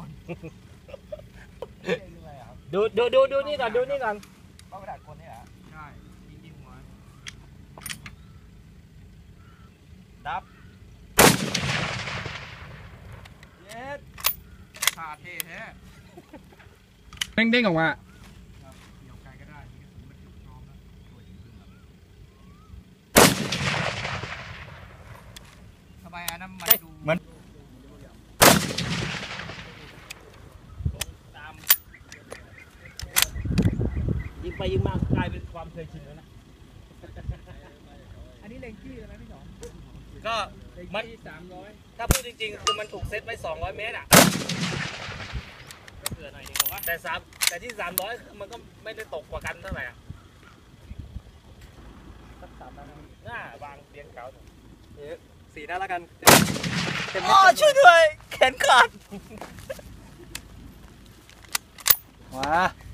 นดูนี่ก่อนดูนี่ก่อนก็กระดาษคนนี่เหรอใช่ยิงหัวดับเย็ดขาดเท่แท้เด้งออกมาเดี๋ยวไกลก็ได้นี่ผมมันพร้อมแล้วทำไมอันนั้นมันดูมันยิงไปยิงมากลายเป็นความเคยชินแล้วนะอันนี้เลงจี้เลยไหมพี่สองก็มัน300ถ้าพูดจริงๆคือมันถูกเซตไว้200 เมตรอ่ะก็เผื่อหน่อยนึงว่าแต่ที่300มันก็ไม่ได้ตกกว่ากันเท่าไหร่อ่ะสัก3น่าวางเรียงเก่า 4นัดแล้วกันอ๋อช่วยด้วยแขนขาดว้า